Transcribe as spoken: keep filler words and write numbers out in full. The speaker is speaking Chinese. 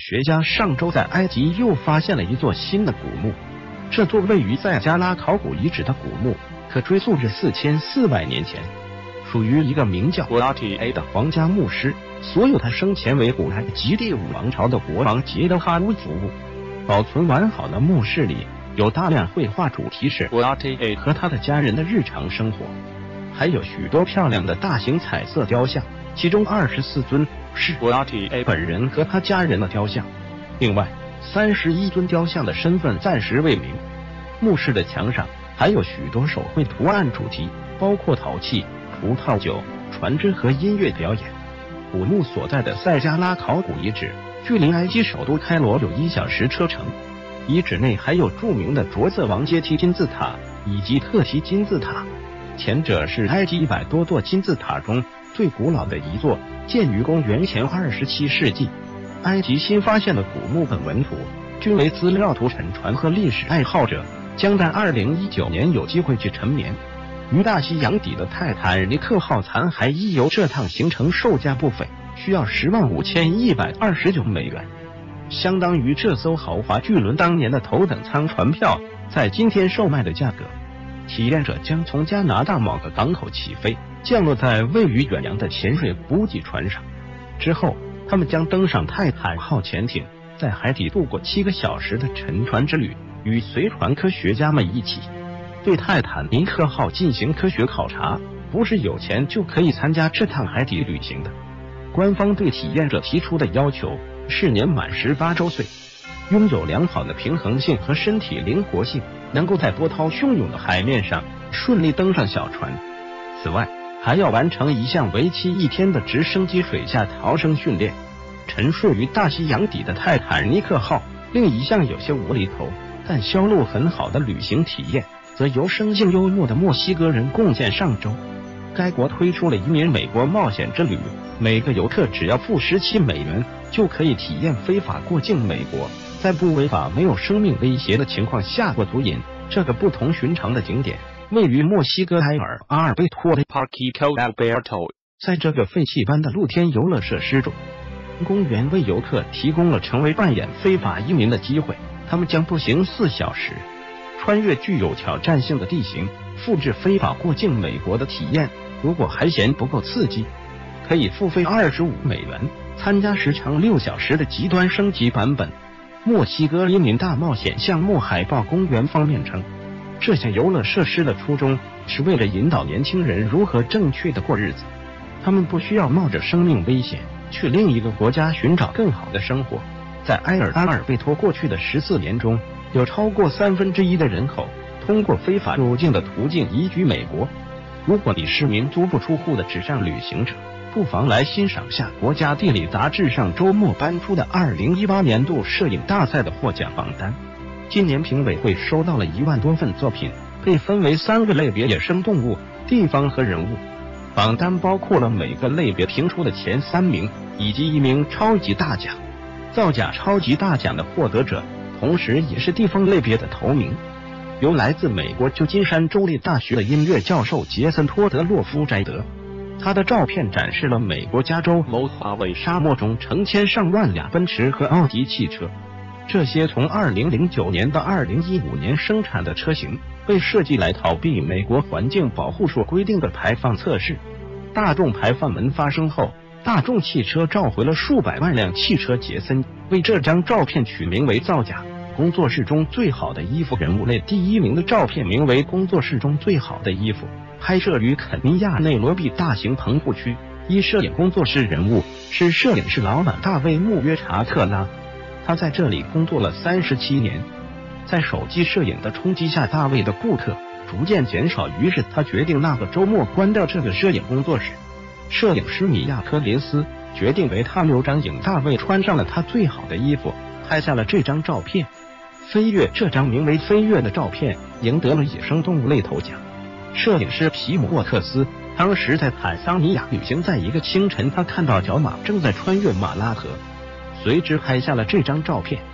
学家上周在埃及又发现了一座新的古墓。这座位于塞加拉考古遗址的古墓，可追溯至四千四百年前，属于一个名叫 Urartu 的皇家牧师。所有他生前为古埃及第五王朝的国王杰德哈乌服务。保存完好的墓室里有大量绘画主题是 Urartu 和他的家人的日常生活，还有许多漂亮的大型彩色雕像，其中二十四尊是 Urartu 本人和他家人的雕像，另外三十一尊雕像的身份暂时未明。墓室的墙上还有许多手绘图案主题，包括陶器、葡萄酒、船只和音乐表演。古墓所在的塞加拉考古遗址距离埃及首都开罗有一小时车程。遗址内还有著名的着色王阶梯金字塔以及特提金字塔，前者是埃及一百多座金字塔中最古老的一座，建于公元前二十七世纪。埃及新发现的古墓本文图均为资料图沉船和历史爱好者将在二零一九年有机会去沉眠。于大西洋底的泰坦尼克号残骸一游这趟行程售价不菲，需要十万五千一百二十九美元，相当于这艘豪华巨轮当年的头等舱船票在今天售卖的价格。体验者将从加拿大某个港口起飞，降落在位于远洋的潜水补给船上，之后他们将登上泰坦号潜艇，在海底度过七个小时的沉船之旅，与随船科学家们一起对泰坦尼克号进行科学考察。不是有钱就可以参加这趟海底旅行的。官方对体验者提出的要求是年满十八周岁，拥有良好的平衡性和身体灵活性，能够在波涛汹涌的海面上顺利登上小船。此外，还要完成一项为期一天的直升机水下逃生训练。沉睡于大西洋底的泰坦尼克号，另一项有些无厘头但销路很好的旅行体验，则由生性幽默的墨西哥人贡献。上周，该国推出了移民美国冒险之旅，每个游客只要付十七美元，就可以体验非法过境美国，在不违法、没有生命威胁的情况下过足瘾。这个不同寻常的景点位于墨西哥埃尔阿尔贝托的 Parque Alberto。在这个废弃般的露天游乐设施中，公园为游客提供了成为扮演非法移民的机会。他们将步行四小时，穿越具有挑战性的地形，复制非法过境美国的体验。如果还嫌不够刺激，可以付费二十五美元，参加时长六小时的极端升级版本。墨西哥移民大冒险项目海豹公园方面称，这项游乐设施的初衷是为了引导年轻人如何正确的过日子，他们不需要冒着生命危险去另一个国家寻找更好的生活。在埃尔阿尔贝托过去的十四年中，有超过三分之一的人口通过非法入境的途径移居美国。如果你是名足不出户的纸上旅行者，不妨来欣赏下国家地理杂志上周末颁出的二零一八年度摄影大赛的获奖榜单。今年评委会收到了一万多份作品，被分为三个类别：野生动物、地方和人物。榜单包括了每个类别评出的前三名，以及一名超级大奖。造假超级大奖的获得者，同时也是地方类别的头名，由来自美国旧金山州立大学的音乐教授杰森·托德洛夫摘得。他的照片展示了美国加州某华为沙漠中成千上万辆奔驰和奥迪汽车。这些从二零零九年到二零一五年生产的车型被设计来逃避美国环境保护署规定的排放测试。大众排放门发生后，大众汽车召回了数百万辆汽车。杰森为这张照片取名为造假工作室中最好的衣服。人物类第一名的照片名为工作室中最好的衣服，拍摄于肯尼亚内罗毕大型棚户区。一摄影工作室人物是摄影师老板大卫·穆约查特拉，他在这里工作了三十七年。在手机摄影的冲击下，大卫的顾客逐渐减少，于是他决定那个周末关掉这个摄影工作室。摄影师米亚·科林斯决定为他留张影，大卫穿上了他最好的衣服，拍下了这张照片。飞跃这张名为《飞跃》的照片赢得了野生动物类头奖。摄影师皮姆沃特斯当时在坦桑尼亚旅行，在一个清晨，他看到角马正在穿越马拉河，随之拍下了这张照片。